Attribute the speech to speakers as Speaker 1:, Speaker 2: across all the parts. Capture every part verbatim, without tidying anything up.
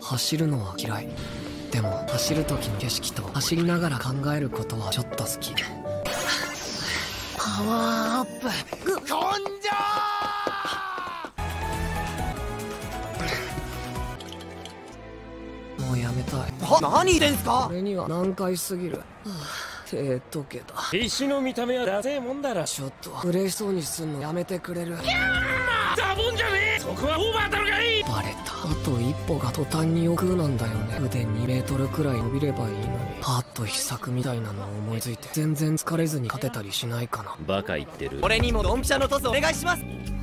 Speaker 1: 走るのは嫌い。でも走る時の景色と走りながら考えることはちょっと好き。パワーアップ根性。もうやめたい。
Speaker 2: は、何言ってんすか。
Speaker 1: 俺には難解すぎる。はあ、手溶けた。
Speaker 3: 石の見た目はダセえもんだろ。
Speaker 1: ちょっと嬉しそうにすんのやめてくれる。
Speaker 3: ザボンじゃねえ。そこはオーバーだろがいい。
Speaker 1: バレた。あと一歩が途端に億劫なんだよね。腕にメートルくらい伸びればいいのに、パッと秘策みたいなのを思いついて全然疲れずに勝てたりしないかな。
Speaker 3: バカ言ってる。
Speaker 2: 俺にもドンピシャのトスお願いします。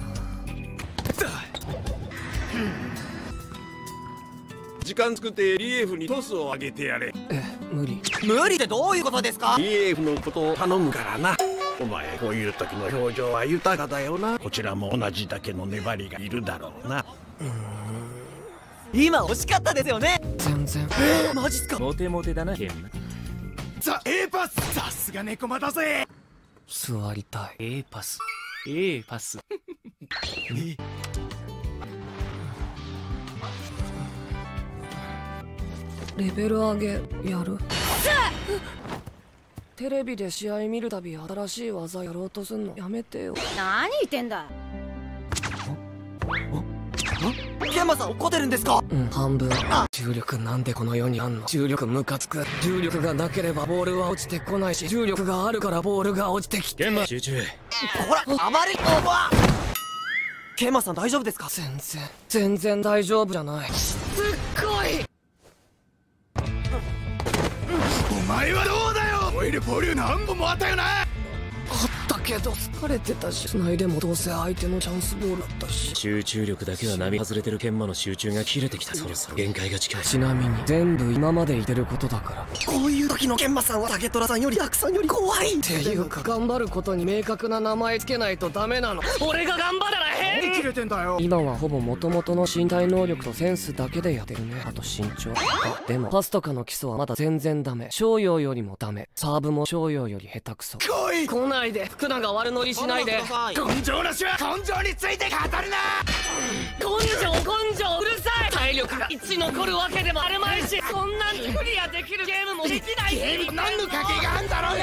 Speaker 4: 時間作って リーエフ にトスをあげてやれ。
Speaker 1: え、無理。
Speaker 2: 無理ってどういうことですか。
Speaker 4: リーエフ のことを頼むからな。お前こういう時の表情は豊かだよな。こちらも同じだけの粘りがいるだろうな。
Speaker 1: うーん、
Speaker 2: 今惜しかったですよね。
Speaker 1: 全然。
Speaker 2: えー、マジっすか。
Speaker 3: モテモテだなケン。
Speaker 5: ザ・ A パス。さすが猫間だぜ。
Speaker 1: 座りたい。
Speaker 3: A パス A パス
Speaker 1: レベル上げやる。テレビで試合見るたび新しい技やろうとすんのやめてよ。
Speaker 6: 何言ってんだ。
Speaker 2: ケンマさん怒ってるんですか。
Speaker 1: うん、半分。重力なんでこの世にあんの。重力ムカつく。重力がなければボールは落ちてこないし、重力があるからボールが落ちてきて。
Speaker 3: ケンマ集中。
Speaker 2: ほら、あまりオーバー。ケンマさん大丈夫ですか。
Speaker 1: 全然全然大丈夫じゃない。すっごい。
Speaker 5: お前はどうだよ。オイルボリュー何本もあったよな。
Speaker 1: あったけど疲れてたし、繋いでもどうせ相手のチャンスボールだったし。
Speaker 3: 集中力だけは並外れてるケンマの集中が切れてきた。そろそろ限界が近い。
Speaker 1: ちなみに全部今まで言ってることだから。
Speaker 2: こういう時のケンマさんは竹虎さんよりたくさんより怖い。
Speaker 1: っていうか、頑張ることに明確な名前つけないとダメなの。俺が頑張ったら変。
Speaker 5: 切れてんだよ。
Speaker 1: 今はほぼ元々の身体能力とセンスだけでやってるね。あと身長。あ、でもパスとかの基礎はまだ全然ダメ。翔陽よりもダメ。サーブも翔陽より下手くそ。
Speaker 5: 来い。
Speaker 1: 来ないで。福永悪乗りしないで。
Speaker 5: 根性なしは根性について語るな。
Speaker 1: 根性根性うるさい。体力がいち残るわけでもあるまいし、そんなにクリアできるゲームもできないし。
Speaker 5: ゲーム何の賭けがあんだろうが。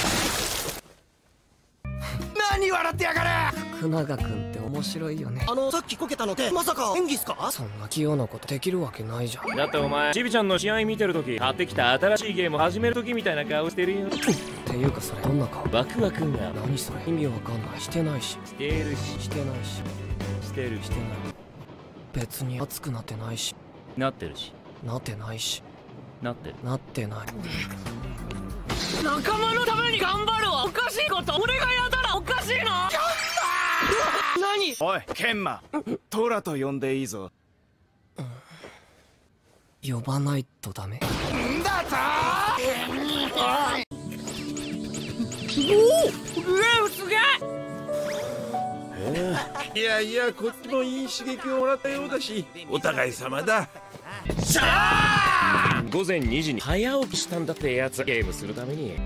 Speaker 5: 何笑ってやがる。
Speaker 1: 福永君って面白いよね。
Speaker 2: あのさっきこけたのってまさか演技っすか。
Speaker 1: そんな器用なことできるわけないじゃん。
Speaker 3: だってお前チビちゃんの試合見てる時、買ってきた新しいゲーム始める時みたいな顔してるよ。
Speaker 1: っていうかそれどんな顔。
Speaker 3: ワクワクが。
Speaker 1: 何それ意味わかんない。してないし。
Speaker 3: してるし
Speaker 1: してないし。
Speaker 3: してる
Speaker 1: してない。別に熱くなってないし。
Speaker 3: なってるし
Speaker 1: なってないし。
Speaker 3: なってる
Speaker 1: なってない。
Speaker 6: 仲間のために頑張るはおかしいこと。俺がやったらおかしいの。
Speaker 1: 何。
Speaker 5: おいケンマ、トラと呼んでいいぞ。
Speaker 1: 呼ばないとダメ。
Speaker 5: んだぞ。
Speaker 4: いやいや、こっちもいい刺激をもらったようだし、お互い様だ。
Speaker 3: 午前にじに早起きしたんだってやつ。ゲームするために。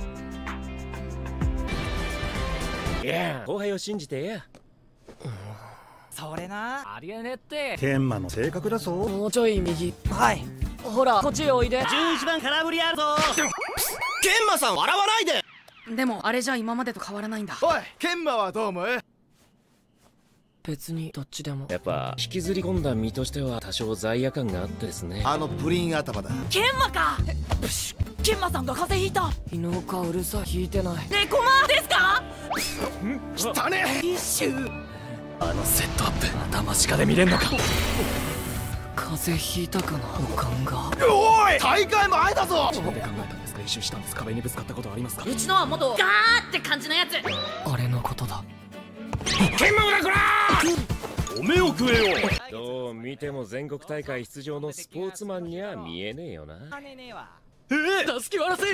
Speaker 3: いや後輩を信じてや。
Speaker 2: それな。
Speaker 6: ありえねって。
Speaker 5: ケンマの性格だぞ。
Speaker 1: もうちょい右。
Speaker 2: はい。
Speaker 1: ほらこっちへおいで。
Speaker 2: じゅういちばん空振りあるぞ。ケンマさん笑わないで。
Speaker 6: でもあれじゃ今までと変わらないんだ。
Speaker 5: おいケンマはどう思う。
Speaker 1: 別にどっちでも。
Speaker 3: やっぱ引きずり込んだ身としては多少罪悪感があってですね。
Speaker 5: あのプリン頭だ。
Speaker 6: ケンマか。ケンマさんが風邪ひいた。
Speaker 1: 犬岡うるさい。引いてない。
Speaker 6: 猫マですか。
Speaker 5: 汚ね。
Speaker 6: 一周。
Speaker 3: あのセットアップまた間近で見れんのか。
Speaker 1: 風邪ひいたかな。おかんが。
Speaker 5: おい大会前だぞ。
Speaker 3: 自分で考えたんですか。一周したんです。壁にぶつかったことありますか。
Speaker 6: うちのは元ガーって感じのやつ。
Speaker 1: あれのことだ。
Speaker 3: ケンマだこらー。おめを食えよ。どう見ても全国大会出場のスポーツマンには見えねえよな。
Speaker 6: えー、助けわらせ。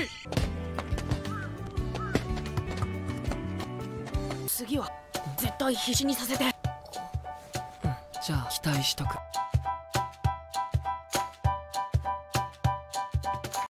Speaker 6: 次は絶対必死にさせて。
Speaker 1: じゃあ期待しとく。